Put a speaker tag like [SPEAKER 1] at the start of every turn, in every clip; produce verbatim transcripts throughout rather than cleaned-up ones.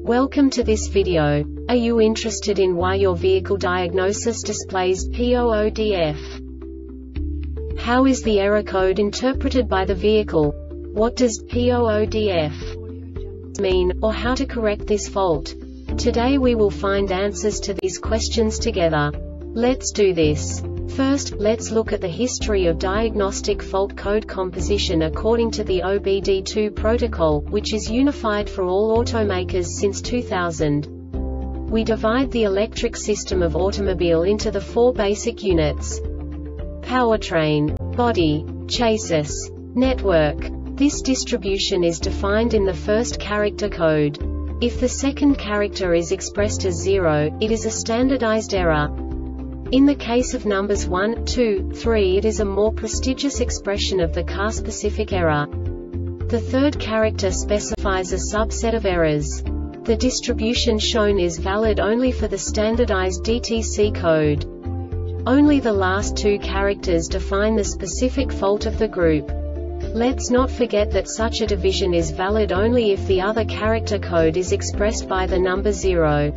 [SPEAKER 1] Welcome to this video. Are you interested in why your vehicle diagnosis displays P O O D F? How is the error code interpreted by the vehicle? What does P O O D F mean, or how to correct this fault? Today we will find answers to these questions together. Let's do this. First, let's look at the history of diagnostic fault code composition according to the O B D two protocol, which is unified for all automakers since two thousand. We divide the electric system of automobile into the four basic units: powertrain, body, chassis, network. This distribution is defined in the first character code. If the second character is expressed as zero, it is a standardized error. In the case of numbers one, two, three, it is a more prestigious expression of the car-specific error. The third character specifies a subset of errors. The distribution shown is valid only for the standardized D T C code. Only the last two characters define the specific fault of the group. Let's not forget that such a division is valid only if the other character code is expressed by the number zero.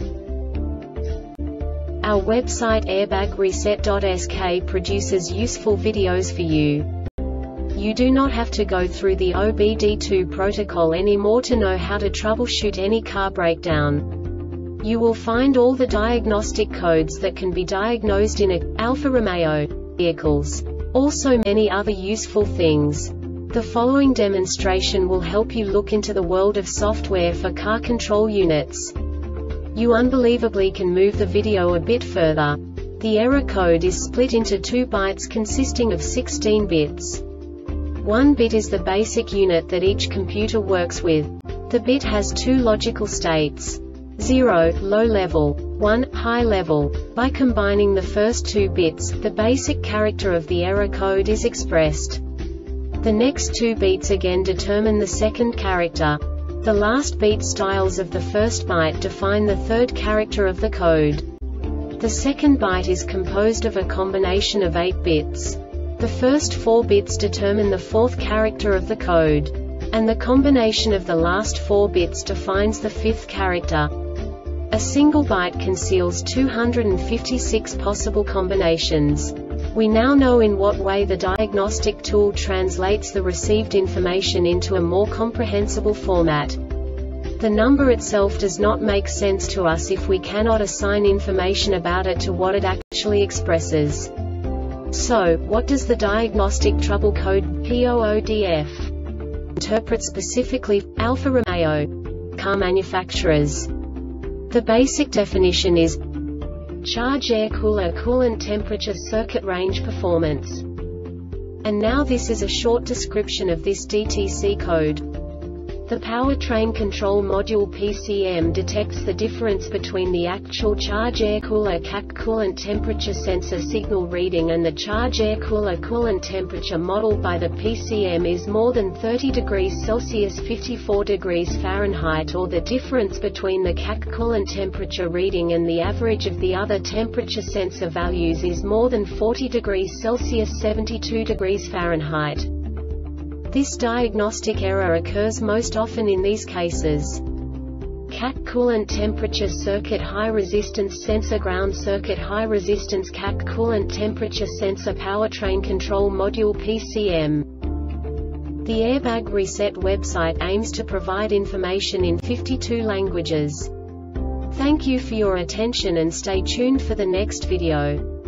[SPEAKER 1] Our website airbag reset dot S K produces useful videos for you. You do not have to go through the O B D two protocol anymore to know how to troubleshoot any car breakdown. You will find all the diagnostic codes that can be diagnosed in a Alfa Romeo vehicles. Also many other useful things. The following demonstration will help you look into the world of software for car control units. You unbelievably can move the video a bit further. The error code is split into two bytes consisting of sixteen bits. One bit is the basic unit that each computer works with. The bit has two logical states: zero, low level, one, high level. By combining the first two bits, the basic character of the error code is expressed. The next two bits again determine the second character. The last beat styles of the first byte define the third character of the code. The second byte is composed of a combination of eight bits. The first four bits determine the fourth character of the code. And the combination of the last four bits defines the fifth character. A single byte conceals two hundred fifty-six possible combinations. We now know in what way the diagnostic tool translates the received information into a more comprehensible format. The number itself does not make sense to us if we cannot assign information about it to what it actually expresses. So, what does the diagnostic trouble code P O O D F interpret specifically for Alfa Romeo car manufacturers? The basic definition is charge, air cooler, coolant temperature, circuit range, performance. And now this is a short description of this D T C code. The powertrain control module P C M detects the difference between the actual charge air cooler C A C coolant temperature sensor signal reading and the charge air cooler coolant temperature modeled by the P C M is more than thirty degrees Celsius fifty-four degrees Fahrenheit, or the difference between the C A C coolant temperature reading and the average of the other temperature sensor values is more than forty degrees Celsius seventy-two degrees Fahrenheit. This diagnostic error occurs most often in these cases: C A C coolant temperature circuit high resistance sensor ground circuit high resistance C A C coolant temperature sensor powertrain control module P C M. The Airbag Reset website aims to provide information in fifty-two languages. Thank you for your attention and stay tuned for the next video.